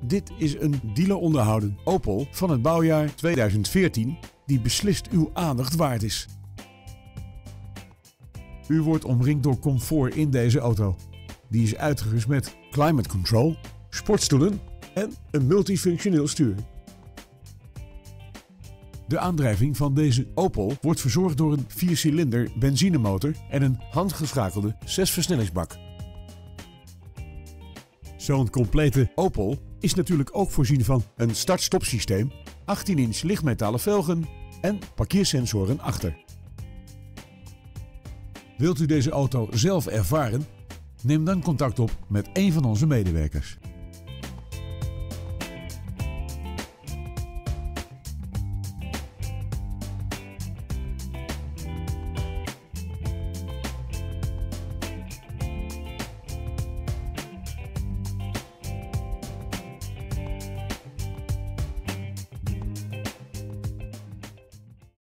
Dit is een dealer onderhouden Opel van het bouwjaar 2014 die beslist uw aandacht waard is. U wordt omringd door comfort in deze auto. Die is uitgerust met climate control, sportstoelen en een multifunctioneel stuur. De aandrijving van deze Opel wordt verzorgd door een 4-cilinder benzinemotor en een handgeschakelde 6-versnellingsbak. Zo'n complete Opel is natuurlijk ook voorzien van een start-stop systeem, 18-inch lichtmetalen velgen en parkeersensoren achter. Wilt u deze auto zelf ervaren? Neem dan contact op met een van onze medewerkers.